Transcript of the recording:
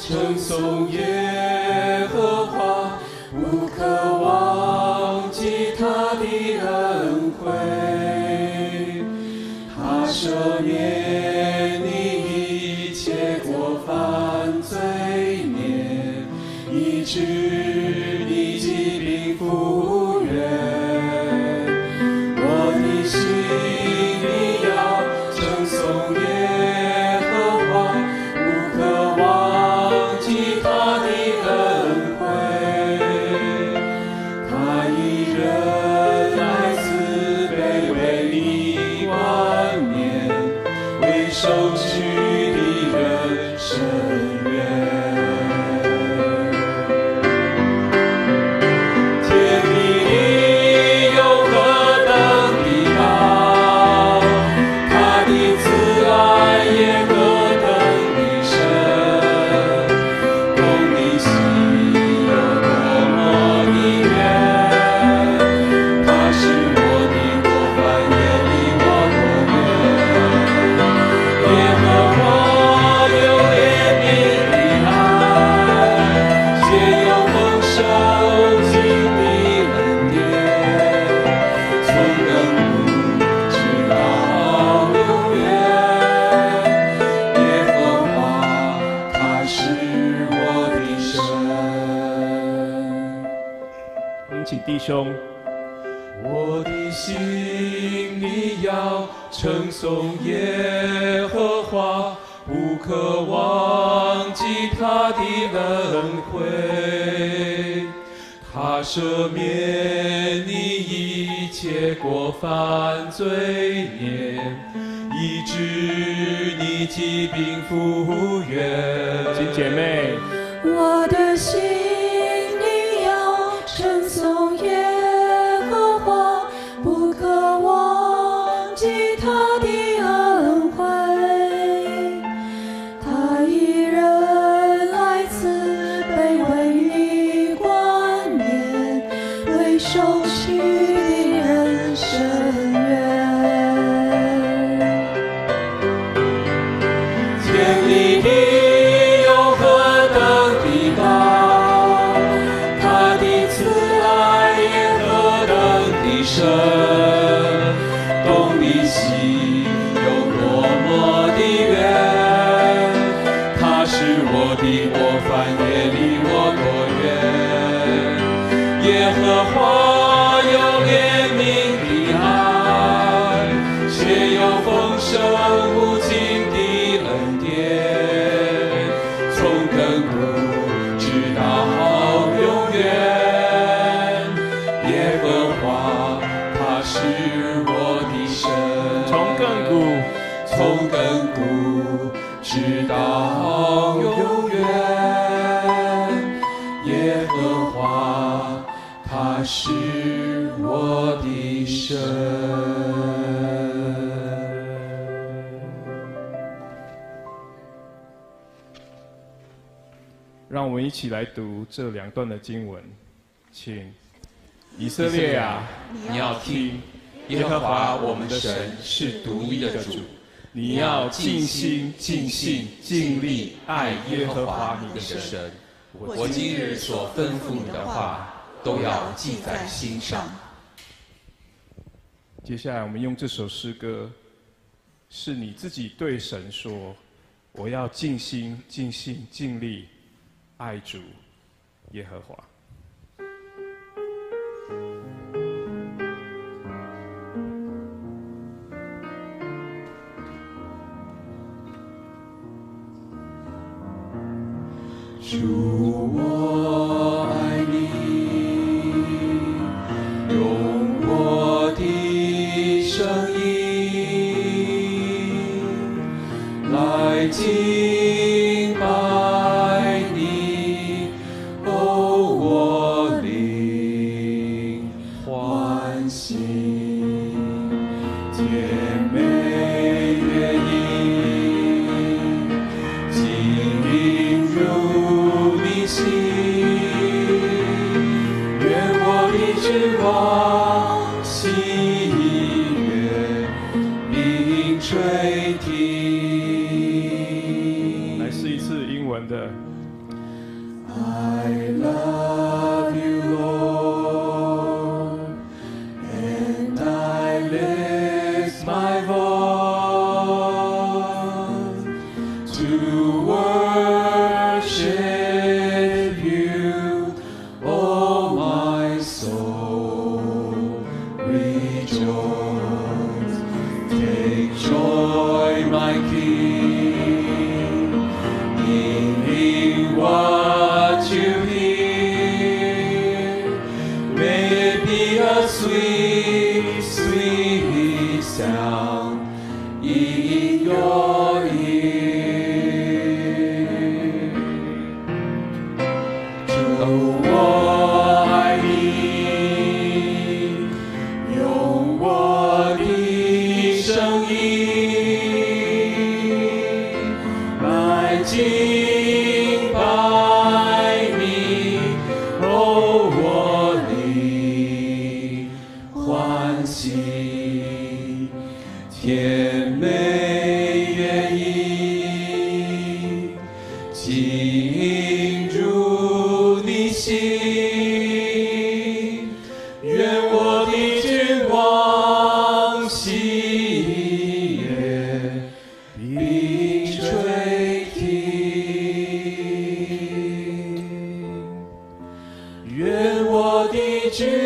称颂耶和华，不可忘记他的恩惠。他赦免你一切过犯罪孽，医治你疾病复原。我的心里要称颂耶和华，不可忘记他的恩惠。他以仁爱慈悲为你冠冕，为受屈的人伸冤。天地有何等的高，他的慈爱也何等的深，共你心有多么的远。他是我的过犯，也离我多远。耶和华有怜悯的爱，且有丰盛尽的恩典，从亘古直到永远。耶和华，他是我的神。 我们请弟兄我的心里要称颂耶和华，不可忘记他的恩惠。他赦免你一切过犯罪孽，医治你疾病复原。 请姐妹我的心里要称颂耶和华，不可忘记他的恩惠。他以仁爱慈悲为你冠冕，为受屈的人伸冤。 天地有何等的高，他的慈爱也何等的深，懂你心有多么的远。他是我的过犯，也离我多远。耶和华有怜悯的爱，且有丰盛无尽的恩典，从亘古直到永远。耶和华，他是我的神， 从亘古从亘古直到永远。耶和华，他是我的神。 让我们一起来读这两段的经文，请以色列啊， 你要听，耶和华我们的神是独一的主， 你要尽心、尽性、尽力爱耶和华你的神。 我今日所吩咐你的话，都要记在心上。 接下来，我们用这首诗歌，是你自己对神说：“我要尽心、尽性、尽力爱主耶和华。” 主，我爱你，用我的声音来敬拜你，哦，我灵欢喜，甜美乐音，进入你心，愿我的指望喜悦并垂听。 来试一次英文的。 I love you, Lord, and I lift my voice to worship you, oh my soul, rejoice. Take joy, my King, in what you hear. May it be a sweet, sweet sound in your ear.主，我爱你，用我的声音来敬拜你，哦，我的欢喜，甜美乐意，进入你心，愿我的君王喜悦并垂听，愿我的君